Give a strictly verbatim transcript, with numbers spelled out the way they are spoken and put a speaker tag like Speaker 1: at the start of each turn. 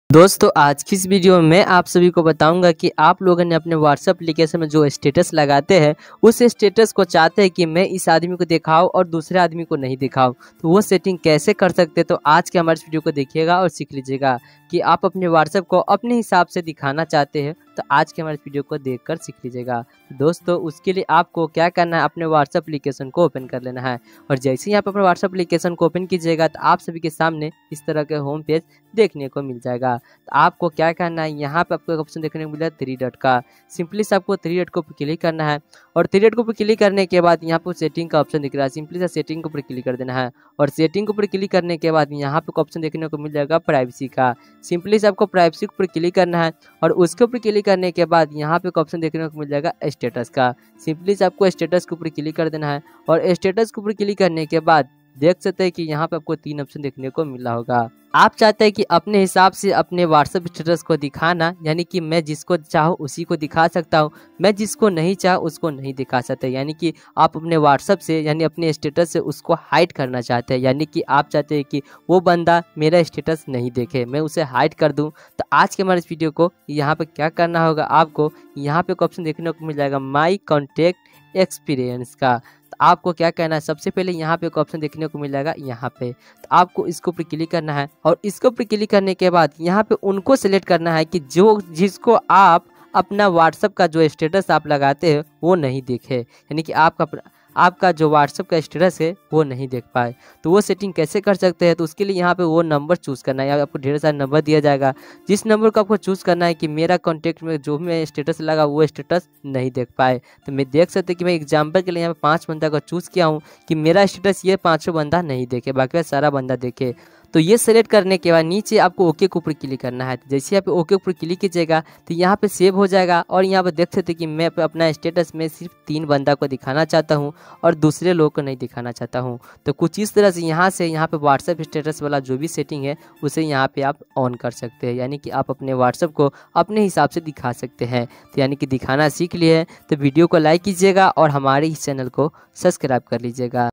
Speaker 1: दोस्तों आज की इस वीडियो में मैं आप सभी को बताऊंगा कि आप लोगों ने अपने व्हाट्सएप एप्लीकेशन में जो स्टेटस लगाते हैं उस स्टेटस को चाहते हैं कि मैं इस आदमी को दिखाऊं और दूसरे आदमी को नहीं दिखाऊं, तो वो सेटिंग कैसे कर सकते हैं। तो आज के हमारे इस वीडियो को देखिएगा और सीख लीजिएगा कि आप अपने व्हाट्सएप को अपने हिसाब से दिखाना चाहते हैं, तो आज के हमारे इस वीडियो को देखकर सीख लीजिएगा। दोस्तों उसके लिए आपको क्या करना है, अपने व्हाट्सएप एप्लीकेशन को ओपन कर लेना है और जैसे ही आप अपने व्हाट्सएप एप्लीकेशन को ओपन कीजिएगा तो आप सभी के सामने इस तरह के होम पेज देखने को मिल जाएगा। तो आपको क्या करना है, यहाँ पे आपको एक ऑप्शन देखने को मिला थ्री डॉट का, सिंपली से आपको थ्री डॉट को क्लिक करना है और थ्री डॉट को क्लिक करने के बाद यहाँ पर सेटिंग का ऑप्शन दिख रहा है, सिंपली से सेटिंग के ऊपर क्लिक कर देना है और सेटिंग के ऊपर क्लिक करने के बाद यहाँ पे ऑप्शन देखने को मिल जाएगा प्राइवेसी का, सिंपली से आपको प्राइवेसी के ऊपर क्लिक करना है और उसके ऊपर क्लिक करने के बाद यहाँ पे ऑप्शन देखने को मिल जाएगा स्टेटस का, सिंपली से आपको स्टेटस के ऊपर क्लिक कर देना है और स्टेटस के ऊपर क्लिक करने के बाद देख सकते हैं कि यहाँ पे आपको तीन ऑप्शन देखने को मिला होगा। आप चाहते हैं कि अपने हिसाब से अपने व्हाट्सएप स्टेटस को दिखाना, यानी कि मैं जिसको चाहूँ उसी को दिखा सकता हूँ, मैं जिसको नहीं चाहूँ उसको नहीं दिखा सकता, यानी कि आप अपने व्हाट्सएप से यानी अपने स्टेटस से उसको हाइड करना चाहते हैं, यानी कि आप चाहते हैं कि वो बंदा मेरा स्टेटस नहीं देखे, मैं उसे हाइड कर दूं। तो आज के हमारे इस वीडियो को यहाँ पे क्या करना होगा, आपको यहाँ पे एक ऑप्शन देखने को मिल जाएगा माई कॉन्टैक्ट एक्सपीरियंस का। तो आपको क्या करना है, सबसे पहले यहाँ पे एक ऑप्शन देखने को मिल जाएगा यहाँ पे, तो आपको इसको ऊपर क्लिक करना है और इसको ऊपर क्लिक करने के बाद यहाँ पे उनको सिलेक्ट करना है कि जो जिसको आप अपना व्हाट्सएप का जो स्टेटस आप लगाते हैं वो नहीं देखे, यानी कि आपका आपका जो व्हाट्सएप का स्टेटस है वो नहीं देख पाए। तो वो सेटिंग कैसे कर सकते हैं, तो उसके लिए यहाँ पे वो नंबर चूज़ करना है, आपको ढेर सारा नंबर दिया जाएगा, जिस नंबर को आपको चूज़ करना है कि मेरा कॉन्टैक्ट में जो भी मैं स्टेटस लगा वो स्टेटस नहीं देख पाए। तो मैं देख सकते कि मैं एग्जाम्पल के लिए यहाँ पे पाँच बंदा को चूज़ किया हूँ कि मेरा स्टेटस ये पाँचों बंदा नहीं देखे, बाकी सारा बंदा देखे। तो ये सेलेक्ट करने के बाद नीचे आपको ओके के ऊपर क्लिक करना है। तो जैसे आप ओके ऊपर क्लिक कीजिएगा तो यहाँ पे सेव हो जाएगा और यहाँ पे देख सकते कि मैं अपना स्टेटस में सिर्फ तीन बंदा को दिखाना चाहता हूँ और दूसरे लोग को नहीं दिखाना चाहता हूँ। तो कुछ इस तरह से यहाँ से यहाँ पे व्हाट्सएप स्टेटस वाला जो भी सेटिंग है उसे यहाँ पे आप ऑन कर सकते हैं, यानी कि आप अपने व्हाट्सएप को अपने हिसाब से दिखा सकते हैं। तो यानी कि दिखाना सीख लिए हैं तो वीडियो को लाइक कीजिएगा और हमारे इस चैनल को सब्सक्राइब कर लीजिएगा।